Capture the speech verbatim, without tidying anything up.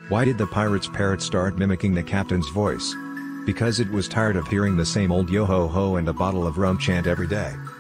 Why did the pirate's parrot start mimicking the captain's voice? Because it was tired of hearing the same old yo-ho-ho and a bottle of rum chant every day.